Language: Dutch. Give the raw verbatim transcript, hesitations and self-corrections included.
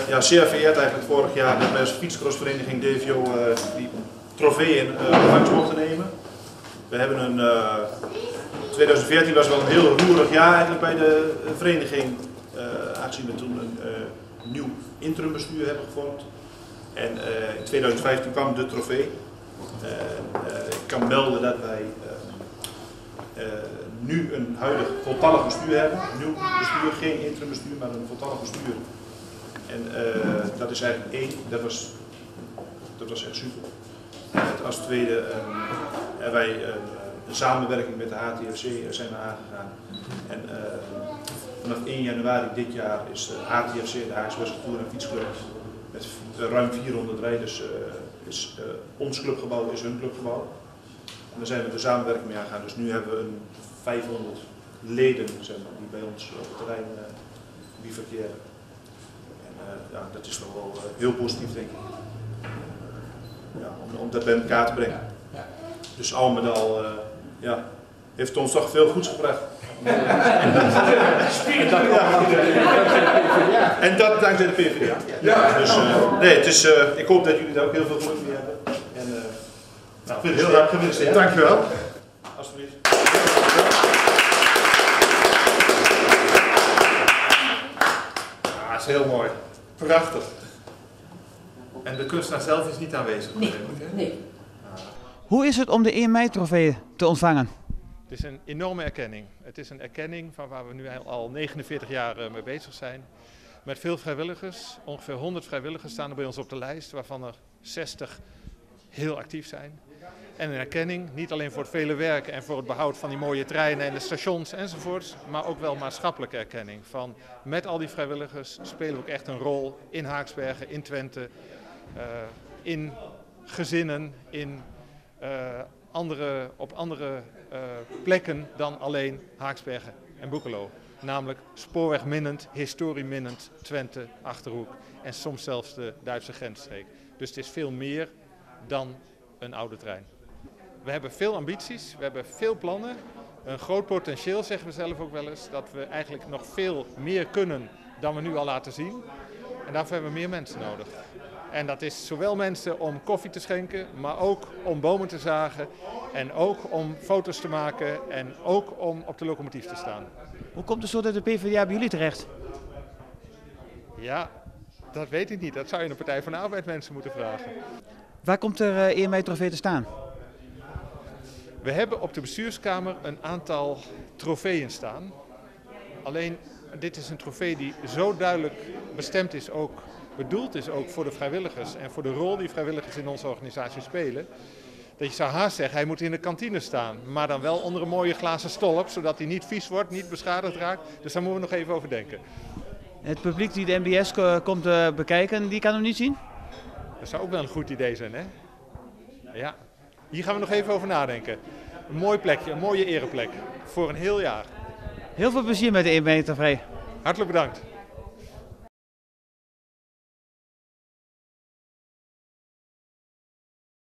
ja, zeer vereerd eigenlijk vorig jaar dat wij als fietscrossvereniging D V O uh, die trofeeën uh, ontvangst mochten nemen. We hebben een, uh, twintig veertien was wel een heel roerig jaar eigenlijk bij de vereniging, uh, aangezien we toen een uh, nieuw interimbestuur hebben gevormd. En uh, in twintig vijftien kwam de trofee. Uh, uh, ik kan melden dat wij uh, uh, nu een huidig voltallig bestuur hebben. Een nieuw bestuur, geen interimbestuur, maar een voltallig bestuur. En uh, dat is eigenlijk één, dat was, dat was echt super. En als tweede um, hebben wij uh, een samenwerking met de H T F C zijn we aangegaan. En uh, vanaf één januari dit jaar is de H T F C, de Haagse West Tour en Fietsclub, met ruim vierhonderd rijders, uh, is uh, ons clubgebouw is hun clubgebouw. En daar zijn we de samenwerking mee aangegaan. Dus nu hebben we een vijfhonderd leden zeg maar, die bij ons op het terrein uh, bivakeren. En uh, ja, dat is toch wel uh, heel positief denk ik. Ja, om, om dat bij elkaar te brengen. Dus al met al uh, ja, heeft ons toch veel goeds gebracht. En dat dankzij de P V D A. Ja. Dus uh, nee, het is, uh, ik hoop dat jullie daar ook heel veel geluk mee hebben. En, uh, nou, heel erg gefeliciteerd. Dank u wel. Alsjeblieft. Ja, dat is heel mooi. Prachtig. En de kunstenaar zelf is niet aanwezig. Nee, nee. Hoe is het om de één mei trofee te ontvangen? Het is een enorme erkenning. Het is een erkenning van waar we nu al negenenveertig jaar mee bezig zijn. Met veel vrijwilligers, ongeveer honderd vrijwilligers staan er bij ons op de lijst, waarvan er zestig heel actief zijn. En een erkenning, niet alleen voor het vele werk en voor het behoud van die mooie treinen en de stations enzovoorts, maar ook wel maatschappelijke erkenning. Van met al die vrijwilligers spelen we ook echt een rol in Haaksbergen, in Twente, uh, in gezinnen, in uh, andere, op andere uh, plekken dan alleen Haaksbergen en Boekelo. Namelijk spoorwegminnend, historieminnend Twente, Achterhoek en soms zelfs de Duitse grensstreek. Dus het is veel meer dan een oude trein. We hebben veel ambities, we hebben veel plannen, een groot potentieel zeggen we zelf ook wel eens, dat we eigenlijk nog veel meer kunnen dan we nu al laten zien. En daarvoor hebben we meer mensen nodig. En dat is zowel mensen om koffie te schenken, maar ook om bomen te zagen en ook om foto's te maken en ook om op de locomotief te staan. Hoe komt het zo dat de P V D A bij jullie terecht? Ja, dat weet ik niet. Dat zou je de Partij van de Arbeid mensen moeten vragen. Waar komt er uh, één mei trofee te staan? We hebben op de bestuurskamer een aantal trofeeën staan. Alleen dit is een trofee die zo duidelijk bestemd is, ook bedoeld is ook voor de vrijwilligers en voor de rol die vrijwilligers in onze organisatie spelen. Dat je zou haast zeggen, hij moet in de kantine staan, maar dan wel onder een mooie glazen stolp, zodat hij niet vies wordt, niet beschadigd raakt. Dus daar moeten we nog even over denken. Het publiek die de M B S komt uh, bekijken, die kan hem niet zien? Dat zou ook wel een goed idee zijn, hè? Ja, hier gaan we nog even over nadenken. Een mooi plekje, een mooie ereplek voor een heel jaar. Heel veel plezier met de één mei trofee. Hartelijk bedankt.